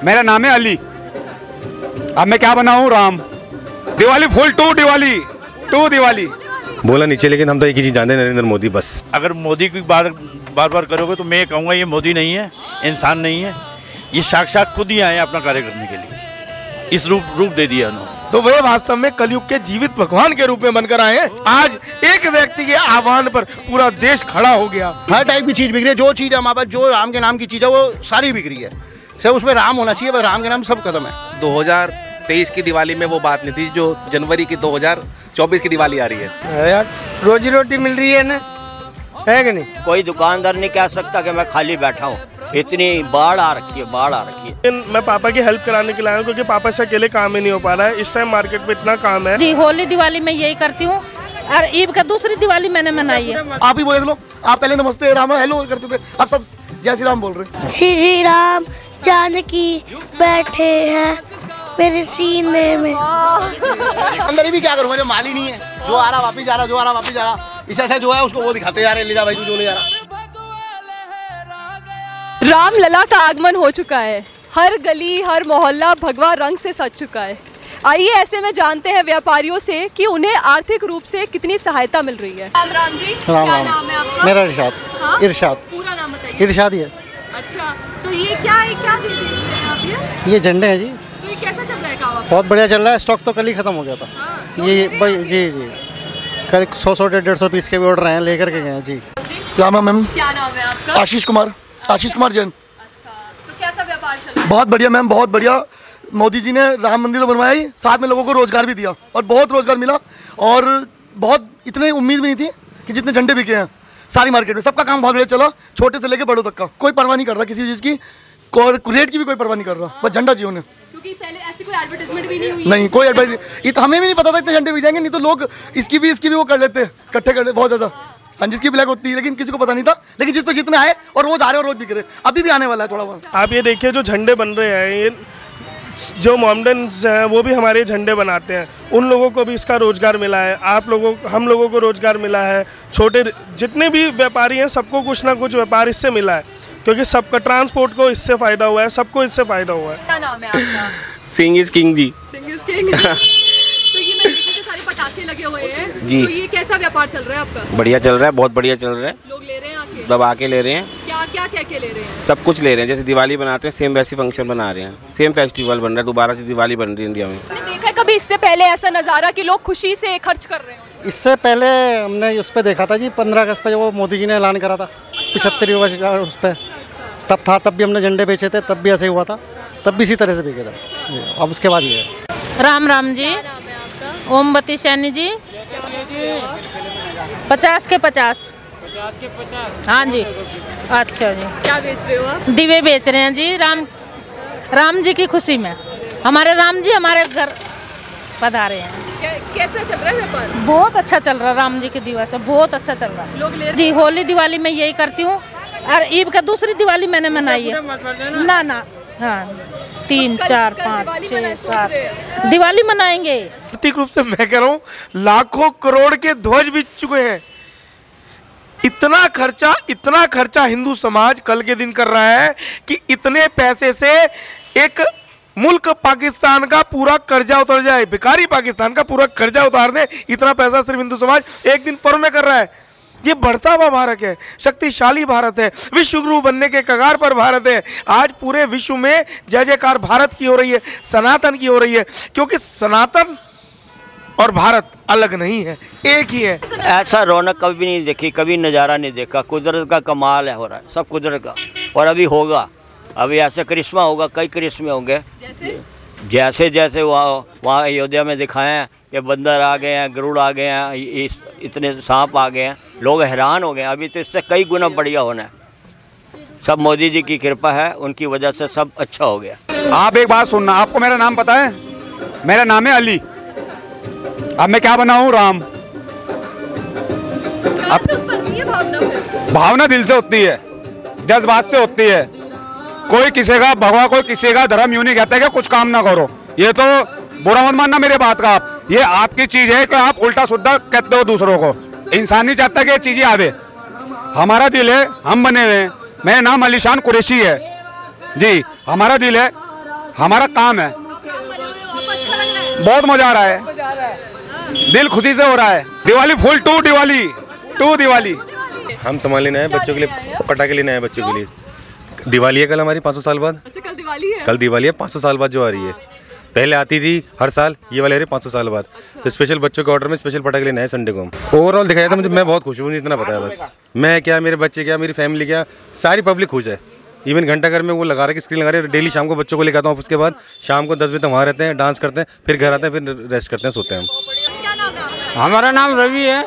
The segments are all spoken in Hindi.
मेरा नाम है अली। अब मैं क्या बनाऊं? Ram. Diwali full to Diwali, to Diwali बोला नीचे, लेकिन हम तो एक ही चीज जानते हैं, नरेंद्र मोदी बस। अगर मोदी की बात बार बार करोगे तो मैं ये कहूँगा ये मोदी नहीं है, इंसान नहीं है, ये साक्षात खुद ही आए हैं अपना कार्य करने के लिए, इस रूप दे दिया उन्होंने। तो वे वास्तव में कलयुग के जीवित भगवान के रूप में बनकर आए हैं। आज एक व्यक्ति के आह्वान पर पूरा देश खड़ा हो गया। हर टाइप की चीज बिक रही है, जो चीज हमारे पास जो राम के नाम की चीज है वो सारी बिक रही है। सब उसमें राम होना चाहिए, बस राम के नाम सब खत्म है। 2023 की दिवाली में वो बात नहीं थी जो जनवरी की 2024 की दिवाली आ रही है। यार रोजी रोटी मिल रही है ना, है कि नहीं? कोई दुकानदार नहीं कह सकता कि मैं खाली बैठा हूँ, इतनी बाढ़ आ रखी है, बाढ़ आ रखी है। मैं पापा की हेल्प कराने के लिए आया हूँ क्योंकि पापा से अकेले काम ही नहीं हो पा रहा है। इस टाइम मार्केट में इतना काम है। जी होली दिवाली में यही करती हूँ और ईद का दूसरी दिवाली मैंने मनाई है। आप ही बोल लो, आप पहले नमस्ते राम हेलो करते थे, अब सब जय श्री राम बोल रहे। श्री राम जानकी बैठे हैं मेरे सीने में। अंदर ही भी क्या करूँगा, जो माल ही नहीं है, जो आ रहा वापिस जा रहा, जो आ रहा वापिस जा रहा, इस ऐसा जो है उसको वो दिखाते जा रहे, ले जा भाई तू जो ले जा रहा। राम लला का आगमन हो चुका है, हर गली हर मोहल्ला भगवा रंग से सज चुका है। आइए ऐसे में जानते हैं व्यापारियों से कि उन्हें आर्थिक रूप से कितनी सहायता मिल रही है। राम जी, राम क्या राम। नाम है आपका? मेरा इरशाद। हाँ? इरशाद। पूरा नाम बताइए। इरशाद ही है। अच्छा, तो ये क्या है, क्या बेच रहे हैं आप? ये झंडे हैं जी। तो ये कैसा चल रहा है काम? बहुत बढ़िया चल रहा है, स्टॉक तो कल ही खत्म हो गया था। हाँ, ये भाई जी कल 100-150 पीस के भी ऑर्डर हैं, लेकर के गए जी। राम राम मैम। क्या नाम है आपका? आशीष कुमार जैन। तो कैसा व्यापार चल रहा है? बहुत बढ़िया मैम, बहुत बढ़िया। मोदी जी ने राम मंदिर तो बनवाया ही, साथ में लोगों को रोजगार भी दिया और बहुत रोजगार मिला। और बहुत इतने उम्मीद भी नहीं थी कि जितने झंडे बिके हैं सारी मार्केट में। सबका काम बहुत बढ़िया चला, छोटे से लेके बड़ों तक का। कोई परवाह नहीं कर रहा किसी चीज़ की, रेट की भी कोई परवाह नहीं कर रहा, बस झंडा चाहिए उन्हें। क्योंकि पहले ऐसी कोई एडवर्टाइजमेंट भी नहीं हुई। नहीं, कोई एडवर्टाइजमेंट, हमें भी नहीं पता था इतने झंडे बिक जाएंगे। नहीं तो लोग इसकी भी वो कर लेते, इकट्ठे कर लेते बहुत ज़्यादा। हाँ, जिसकी ब्लैक होती है, लेकिन किसी को पता नहीं था। लेकिन जिस पे जितने आए और रोज आ रहे और रोज बिक रहे, अभी भी आने वाला है थोड़ा बहुत। आप ये देखिए जो झंडे बन रहे हैं, ये जो मोमडन्स हैं वो भी हमारे झंडे बनाते हैं, उन लोगों को भी इसका रोजगार मिला है। हम लोगों को रोजगार मिला है। छोटे जितने भी व्यापारी हैं सबको कुछ ना कुछ व्यापार इससे मिला है, क्योंकि सबका ट्रांसपोर्ट को इससे फायदा हुआ है, सबको इससे फायदा हुआ है। क्या नाम है आपका? Singh is King ji. Singh is King. तो ये मैं देखी कि सारे पटाखे लगे हुए हैं जी। तो ये कैसा व्यापार चल रहा है आपका? बढ़िया चल रहा है, बहुत बढ़िया चल रहा है। लोग ले रहे हैं आके? सब आके ले रहे हैं। क्या क्या ले रहे हैं? सब कुछ ले रहे हैं, जैसे दिवाली बनाते हैं सेम वैसी फंक्शन बना रहे हैं, सेम फेस्टिवल बन रहा है, दोबारा से दिवाली बन रही है इंडिया में। आपने देखा है कभी इससे पहले ऐसा नज़ारा कि लोग खुशी से खर्च कर रहे हैं? इससे पहले हमने उस पर देखा था जी 15 अगस्त पे, जो मोदी जी ने ऐलान करा था 75 वर्ष का, उस पर तब था, तब भी हमने झंडे बेचे थे, तब भी ऐसे हुआ था, तब भी इसी तरह से बिके था। अब उसके बाद ये राम राम जी। ओमवती सैनी जी। 50 के 50। हाँ जी। अच्छा जी। क्या बेच रहे हो आप? दिवे बेच रहे हैं जी, राम जी की खुशी में। हमारे राम जी हमारे घर पधारे हैं। कैसा चल रहा है व्यापार? बहुत अच्छा चल रहा है, राम जी के दिवस से बहुत अच्छा चल रहा है। लोग ले जी होली दिवाली में यही करती हूँ और ईद का दूसरी दिवाली मैंने मनाई है। ना हाँ 3 4 5 6 7 दिवाली मनाएंगे। आर्थिक रूप से मैं कह रहा हूँ लाखों करोड़ के ध्वज बिक चुके हैं। इतना खर्चा हिंदू समाज कल के दिन कर रहा है कि इतने पैसे से एक मुल्क पाकिस्तान का पूरा कर्जा उतर जाए, भिखारी पाकिस्तान का पूरा कर्जा उतार दे, इतना पैसा सिर्फ हिंदू समाज एक दिन पर में कर रहा है। ये बढ़ता हुआ भारत है, शक्तिशाली भारत है, विश्व गुरु बनने के कगार पर भारत है। आज पूरे विश्व में जय जयकार भारत की हो रही है, सनातन की हो रही है, क्योंकि सनातन और भारत अलग नहीं है, एक ही है। ऐसा रौनक कभी नहीं देखी, कभी नज़ारा नहीं देखा। कुदरत का कमाल है, हो रहा है सब कुदरत का। और अभी होगा, अभी ऐसे करिश्मा होगा, कई करिश्मे होंगे। जैसे वहाँ अयोध्या में दिखाए हैं, ये बंदर आ गए हैं, गरुड़ आ गए हैं, इतने सांप आ गए हैं, लोग हैरान हो गए हैं। अभी तो इससे कई गुना बढ़िया होना है। सब मोदी जी की कृपा है, उनकी वजह से सब अच्छा हो गया। आप एक बात सुनना, आपको मेरा नाम पता है? मेरा नाम है अली। अब मैं क्या बनाऊं? राम। अब भावना दिल से होती है, जज्बात से होती है। कोई किसी का भगवा, कोई किसी का धर्म यूं नहीं कहता कि कुछ काम ना करो। ये तो बुरा मत मानना मेरे बात का आप, ये आपकी चीज है कि आप उल्टा सुद्धा कहते हो दूसरों को। इंसान नहीं चाहता कि ये चीजें आवे। हमारा दिल है, हम बने हुए हैं। मेरा नाम अलीशान कुरैशी है जी। हमारा दिल है हमारा काम है, बहुत मजा आ रहा है, दिल खुशी से हो रहा है। Diwali full to Diwali. हम सामान लेने आए बच्चों के लिए, पटाखे लेने आए बच्चों के लिए। दिवाली है कल हमारी 500 साल बाद। अच्छा, कल दिवाली है? कल दिवाली है 500 साल बाद जो आ रही है। पहले आती थी हर साल, ये वाले 500 साल बाद। तो स्पेशल बच्चों के ऑर्डर में स्पेशल पटाखे लेने आए संडे को हम। ओवरऑल दिखाया था मुझे, मैं बहुत खुश हूँ, मुझे इतना पता है बस। मैं क्या, मेरे बच्चे क्या, मेरी फैमिली क्या, सारी पब्लिक खुश है। इवन घंटाघर में वो लगा रहे, स्क्रीन लगा रहे, डेली शाम को बच्चों को लेकर आता हूँ ऑफिस के बाद। शाम को 10 बजे तक वहाँ रहते हैं, डांस करते हैं, फिर घर आते हैं, फिर रेस्ट करते हैं, सोते हैं हम। हमारा नाम रवि है।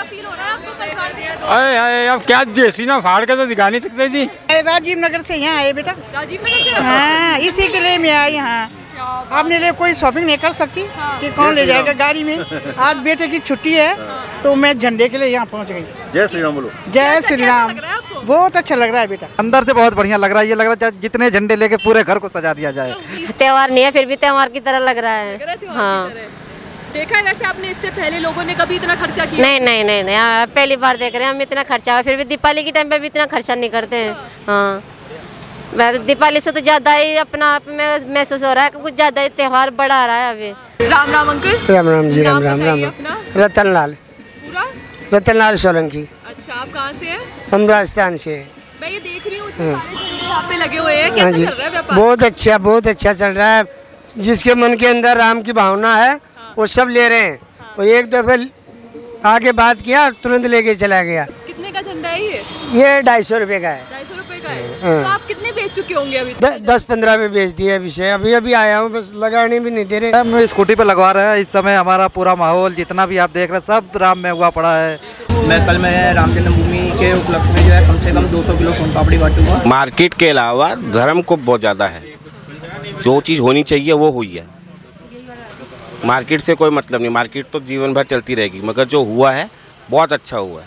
अरे अब क्या सीना फाड़ के तो दिखा नहीं सकते जी। राजीव नगर से यहाँ आए बेटा। राजीव नगर से? हाँ, इसी के लिए मैं आई यहाँ। आपने लिए कोई शॉपिंग नहीं कर सकती कि कौन ले जाएगा गाड़ी में। आज बेटे की छुट्टी है तो मैं झंडे के लिए यहाँ पहुँच गई। जय श्री राम बोलो। जय श्री राम। बहुत अच्छा लग रहा है बेटा, अंदर से बहुत बढ़िया लग रहा है। ये लग रहा है जितने झंडे लेके पूरे घर को सजा दिया जाए। त्योहार नहीं है, फिर भी त्योहार की तरह लग रहा है। हाँ, देखा है वैसे आपने इससे पहले लोगों ने कभी इतना खर्चा किया? नहीं, पहली बार देख रहे हैं हम इतना खर्चा हुआ। फिर भी दीपावली के टाइम पे भी इतना खर्चा नहीं करते हैं। हाँ, दीपावली से तो ज़्यादा ही अपना आप में महसूस हो रहा है कि कुछ ज़्यादा ही त्योहार बढ़ा रहा है अभी। राम राम अंकल। राम राम जी, राम राम। रतनलाल। पूरा? रतनलाल सोलंकी। अच्छा, आप कहाँ से हैं? हम राजस्थान से। मैं ये देख रही हूँ यहाँ पे लगे हुए हैं, कैसा चल रहा है व्यापार? बहुत अच्छा चल रहा है। जिसके मन के अंदर राम की भावना है वो सब ले रहे हैं। और एक दफे आगे बात किया, तुरंत लेके चला गया। कितने का झंडा है ये? ये 250 रुपए का है। 250 रुपए का है। तो आप कितने बेच चुके होंगे अभी? 10-15 में बेच दिया अभी से। अभी आया हूँ, बस लगाने भी नहीं दे रहे। हम स्कूटी पे लगवा रहे हैं। इस समय हमारा पूरा माहौल जितना भी आप देख रहे हैं सब राम में हुआ पड़ा है। मैं कल राम जन्मभूमि के उपलक्ष्य में जो है कम से कम 200 किलो सोन पापड़ी बांटूंगा। मार्केट के अलावा धर्म को बहुत ज़्यादा है, जो चीज़ होनी चाहिए वो हुई है। मार्केट से कोई मतलब नहीं, मार्केट तो जीवन भर चलती रहेगी, मगर जो हुआ है बहुत अच्छा हुआ है।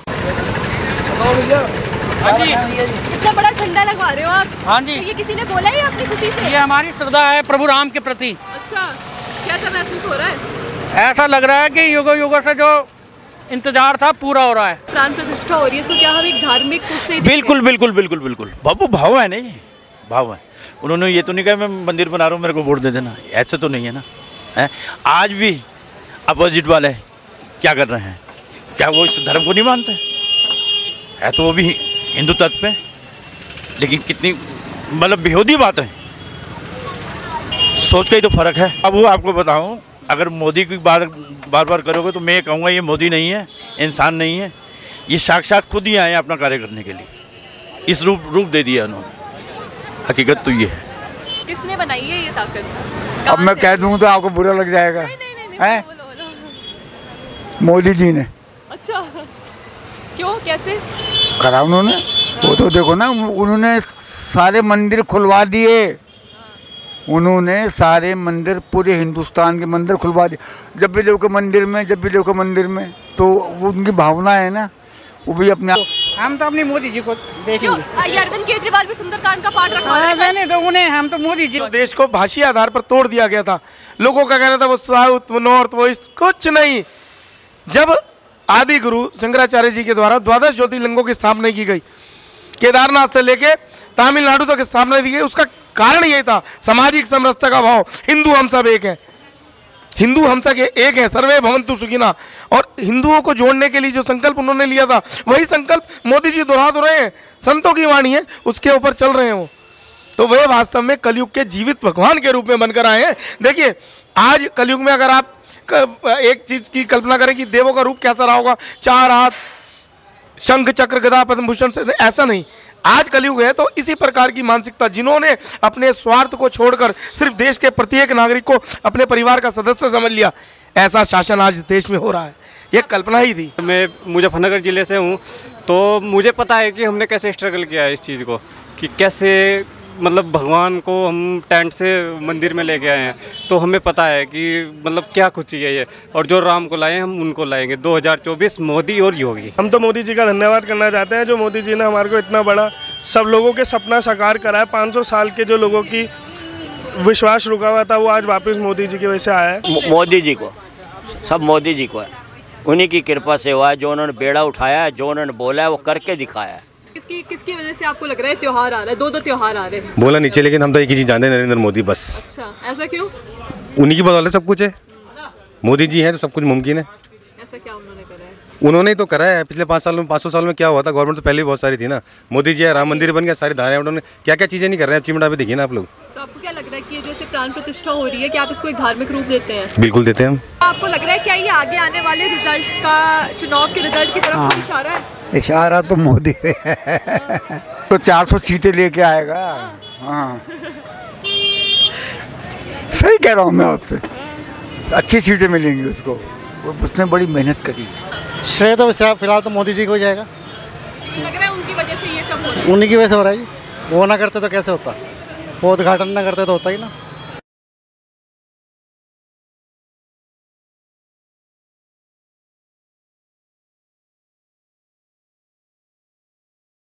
इतना बड़ा झंडा लगवा रहे हो आप? हाँ जी। तो ये किसी ने बोला है अपनी खुशी से? ये हमारी श्रद्धा है प्रभु राम के प्रति। अच्छा, कैसा महसूस हो रहा है? ऐसा लग रहा है कि युगों युगों से जो इंतजार था पूरा हो रहा है। प्राण प्रतिष्ठा हो रही है, सो क्या हम एक धार्मिक उससे? बिल्कुल बाबू, भाव है नहीं, भाव है। उन्होंने ये तो नहीं कहा मैं मंदिर बना रहा हूँ मेरे को वोट दे देना, ऐसा तो नहीं है ना। आज भी अपोजिट वाले क्या कर रहे हैं? क्या वो इस धर्म को नहीं मानते? है तो वो भी हिंदू तत्व पे, लेकिन कितनी मतलब बेहूदी बात है। सोच का ही तो फर्क है। अब वो आपको बताऊं, अगर मोदी की बार बार करोगे तो मैं ये कहूँगा ये मोदी नहीं है, इंसान नहीं है, ये साक्षात खुद ही आए हैं अपना कार्य करने के लिए। इस रूप दे दिया उन्होंने। हकीकत तो ये है। किसने बनाई है ये ताकत? अब मैं कह दूँ तो आपको बुरा लग जाएगा। नहीं, मोदी जी ने। अच्छा, क्यों, कैसे करा उन्होंने? वो तो देखो ना, उन्होंने सारे मंदिर खुलवा दिए। उन्होंने सारे मंदिर, पूरे हिंदुस्तान के मंदिर खुलवा दिए। जब भी देखो मंदिर में तो उनकी भावना है ना, वो भी अपने। हम तो अपने मोदी जी को देखेंगे। अरविंद केजरीवाल भी सुंदरकांड का पाठ रखवा रहे हैं। तो उन्हें हम तो मोदी जी। देश को भाषी आधार पर तोड़ दिया गया था। लोगों का कहना था वो साउथ, वो नॉर्थ, वो ईस्ट, कुछ नहीं। जब आदि गुरु शंकराचार्य जी के द्वारा 12 ज्योतिर्लिंगों की स्थापना की गई, केदारनाथ से लेके तमिलनाडु तक स्थापना दी गई, उसका कारण यही था सामाजिक समरसता का भाव। हिंदू हम सब एक हैं, हिंदू हम सब एक हैं, सर्वे भवन्तु सुखिनः। और हिंदुओं को जोड़ने के लिए जो संकल्प उन्होंने लिया था, वही संकल्प मोदी जी दोहरा तो रहे हैं। संतों की वाणी है, उसके ऊपर चल रहे हैं वो। तो वे वास्तव में कलयुग के जीवित भगवान के रूप में बनकर आए हैं। देखिए, आज कलयुग में अगर आप एक चीज की कल्पना करें कि देवों का रूप कैसा रहा होगा, 4 हाथ, शंख चक्र गदा पद्म भूषण से, ऐसा नहीं। आज कलयुग है तो इसी प्रकार की मानसिकता, जिन्होंने अपने स्वार्थ को छोड़कर सिर्फ देश के प्रत्येक नागरिक को अपने परिवार का सदस्य समझ लिया, ऐसा शासन आज इस देश में हो रहा है। ये कल्पना ही थी। मैं मुजफ्फरनगर ज़िले से हूँ, तो मुझे पता है कि हमने कैसे स्ट्रगल किया है इस चीज़ को, कि कैसे मतलब भगवान को हम टेंट से मंदिर में लेके आए हैं। तो हमें पता है कि मतलब क्या खुशी है ये, और जो राम को लाए हम उनको लाएंगे। 2024 मोदी और योगी। हम तो मोदी जी का धन्यवाद करना चाहते हैं, जो मोदी जी ने हमारे को इतना बड़ा सब लोगों के सपना साकार करा है। 500 साल के जो लोगों की विश्वास रुका हुआ था, वो आज वापस मोदी जी की वजह से आया है। मोदी जी को, सब मोदी जी को है, उन्हीं की कृपा से हुआ है। जो उन्होंने बेड़ा उठाया है, जो उन्होंने बोला है वो करके दिखाया है। किसकी वजह से आपको लग रहा है त्योहार आ रहा है, दो त्योहार आ रहे हैं? बोला नीचे, लेकिन हम तो एक ही चीज़ जानते हैं, नरेंद्र मोदी बस। अच्छा, ऐसा क्यों? उन्हीं की बदौलत सब कुछ है। मोदी जी हैं तो सब कुछ मुमकिन है। ऐसा क्या उन्होंने करा है? उन्होंने ही तो करा है। पिछले 5 सालों में 500 साल में क्या हुआ था? गवर्नमेंट तो पहले भी बहुत सारी थी ना। मोदी जी है, राम मंदिर बन गया, सारी धाराएं, उन्होंने क्या क्या चीज़ें नहीं कर रहे हैं। चिमटा भी देखिए ना आप लोग। तो आपको क्या लग रहा है कि ये जैसे प्राण प्रतिष्ठा हो रही है, कि आप इसको एक धार्मिक रूप देते हैं? बिल्कुल देते हैं हम। आपको लग रहा है क्या ये आगे आने वाले रिजल्ट का, चुनाव के रिजल्ट की तरफ कोई इशारा है? इशारा तो मोदी तो 400 सीटें लेके आएगा। हाँ, सही कह रहा हूँ मैं आपसे, अच्छी सीटें मिलेंगी उसको, उसने बड़ी मेहनत करी। श्रेय तो फिलहाल तो मोदी जी को जाएगा। लग रहा है उनकी वजह से ये सब हो रहा है। उन्हीं की वजह से हो रहा है जी। वो ना करते तो कैसे होता, वो उद्घाटन ना करते तो होता ही ना।